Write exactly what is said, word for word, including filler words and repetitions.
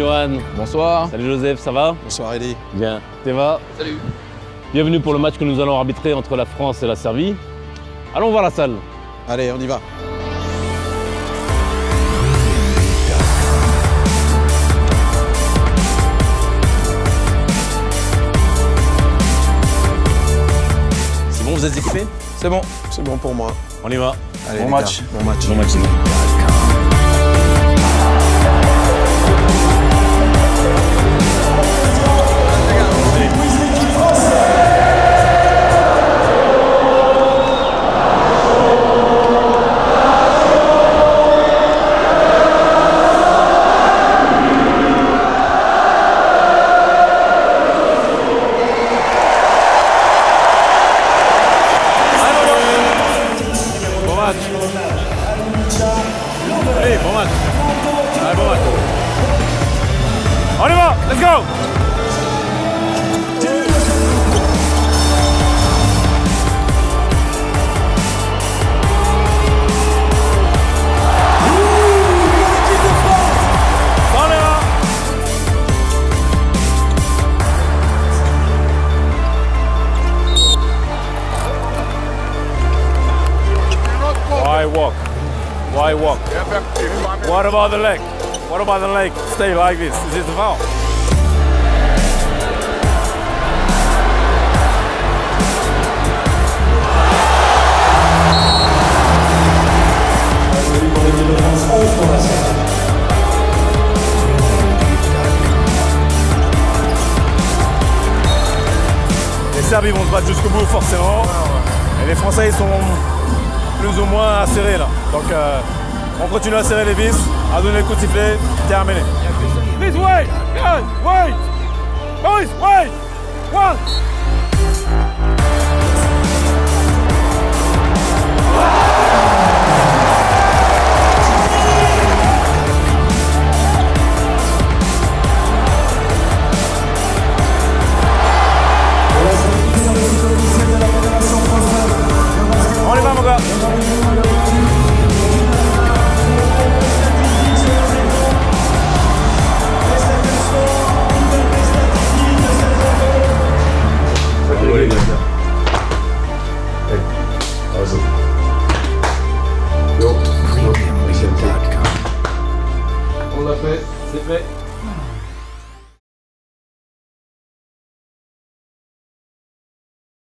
Johan. Bonsoir. Salut Joseph, ça va? Bonsoir Eli. Bien. Théva. Salut. Bienvenue pour le match que nous allons arbitrer entre la France et la Serbie. Allons voir la salle. Allez, on y va. C'est bon, vous êtes équipés? C'est bon, c'est bon pour moi. On y va. Allez, bon, les match. gars, bon match. Bon match. Allez, bon match. Allez, bon match. On y va, let's go. On y va. Why walk? Why walk? What about the leg? What about the leg? Stay like this. Is it a foul? Les Serbes ils vont se battre jusqu'au bout forcément. Et les Français ils sont plus ou moins acérés là. Donc euh, on continue à serrer les vis, à donner le coup de sifflet, terminé. This way, guys, wait, boys, wait, one.